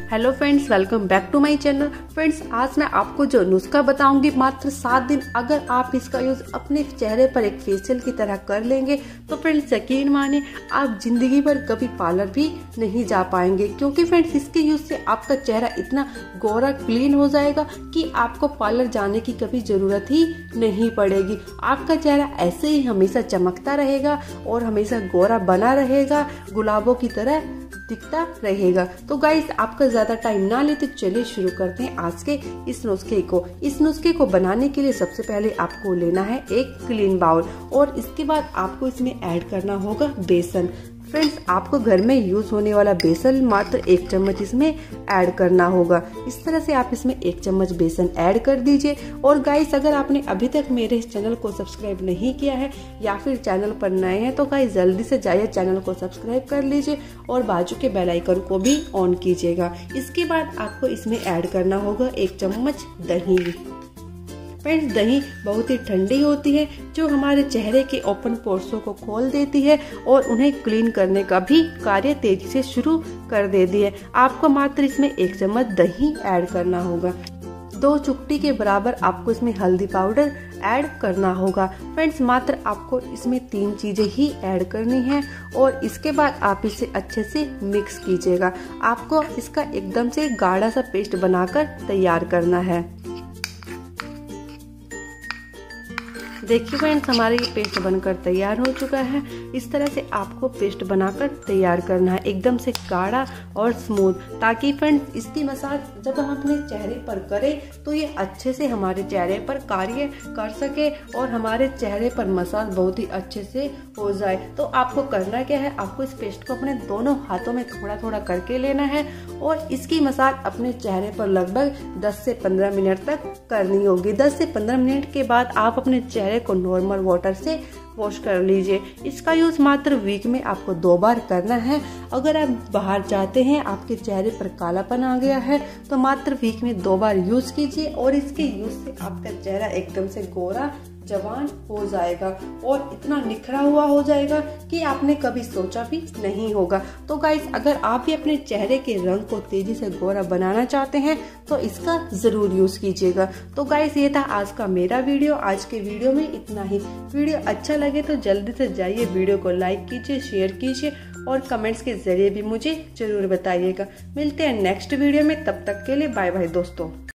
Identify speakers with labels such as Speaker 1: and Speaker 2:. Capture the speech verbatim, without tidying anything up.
Speaker 1: Hello friends, welcome back to my channel. Friends, आज मैं आपको जो नुस्खा बताऊंगी, मात्र सात दिन अगर आप इसका यूज अपने चेहरे पर एक फेशियल की तरह कर लेंगे तो फ्रेंड्स यकीन माने आप जिंदगी भर कभी पार्लर भी नहीं जा पाएंगे, क्योंकि फ्रेंड्स इसके यूज से आपका चेहरा इतना गोरा क्लीन हो जाएगा कि आपको पार्लर जाने की कभी जरूरत ही नहीं पड़ेगी। आपका चेहरा ऐसे ही हमेशा चमकता रहेगा और हमेशा गोरा बना रहेगा, गुलाबों की तरह दिखता रहेगा। तो गाइस, आपका ज्यादा टाइम ना लेते चलिए शुरू करते हैं आज के इस नुस्खे को। इस नुस्खे को बनाने के लिए सबसे पहले आपको लेना है एक क्लीन बाउल और इसके बाद आपको इसमें ऐड करना होगा बेसन। फ्रेंड्स, आपको घर में यूज होने वाला बेसन मात्र एक चम्मच इसमें ऐड करना होगा। इस तरह से आप इसमें एक चम्मच बेसन ऐड कर दीजिए। और गाइस, अगर आपने अभी तक मेरे इस चैनल को सब्सक्राइब नहीं किया है या फिर चैनल पर नए हैं तो गाइस जल्दी से जाइए चैनल को सब्सक्राइब कर लीजिए और बाजू के बेल आइकन को भी ऑन कीजिएगा। इसके बाद आपको इसमें ऐड करना होगा एक चम्मच दही। फ्रेंड्स, दही बहुत ही ठंडी होती है जो हमारे चेहरे के ओपन पोर्सों को खोल देती है और उन्हें क्लीन करने का भी कार्य तेजी से शुरू कर देती है। आपको मात्र इसमें एक चम्मच दही ऐड करना होगा। दो चुटकी के बराबर आपको इसमें हल्दी पाउडर ऐड करना होगा। फ्रेंड्स, मात्र आपको इसमें तीन चीजें ही ऐड करनी है और इसके बाद आप इसे अच्छे से मिक्स कीजिएगा। आपको इसका एकदम से गाढ़ा सा पेस्ट बनाकर तैयार करना है। देखिए फ्रेंड्स, हमारा ये पेस्ट बनकर तैयार हो चुका है। इस तरह से आपको पेस्ट बनाकर तैयार करना है, एकदम से गाढ़ा और स्मूथ, ताकि फ्रेंड्स इसकी मसाज जब हम अपने चेहरे पर करें तो ये अच्छे से हमारे चेहरे पर कार्य कर सके और हमारे चेहरे पर मसाज बहुत ही अच्छे से हो जाए। तो आपको करना क्या है, आपको इस पेस्ट को अपने दोनों हाथों में थोड़ा थोड़ा करके लेना है और इसकी मसाज अपने चेहरे पर लगभग दस से पंद्रह मिनट तक करनी होगी। दस से पंद्रह मिनट के बाद आप अपने चेहरे को नॉर्मल वाटर से वॉश कर लीजिए। इसका यूज मात्र वीक में आपको दो बार करना है। अगर आप बाहर जाते हैं, आपके चेहरे पर कालापन आ गया है तो मात्र वीक में दो बार यूज कीजिए और इसके यूज से आपका चेहरा एकदम से गोरा जवान हो जाएगा और इतना निखरा हुआ हो जाएगा कि आपने कभी सोचा भी नहीं होगा। तो गाइस, अगर आप भी अपने चेहरे के रंग को तेजी से गोरा बनाना चाहते हैं तो इसका जरूर यूज कीजिएगा। तो गाइस, ये था आज का मेरा वीडियो। आज के वीडियो में इतना ही। वीडियो अच्छा लगे तो जल्दी से जाइए वीडियो को लाइक कीजिए, शेयर कीजिए और कमेंट्स के जरिए भी मुझे जरूर बताइएगा। मिलते हैं नेक्स्ट वीडियो में, तब तक के लिए बाय बाय दोस्तों।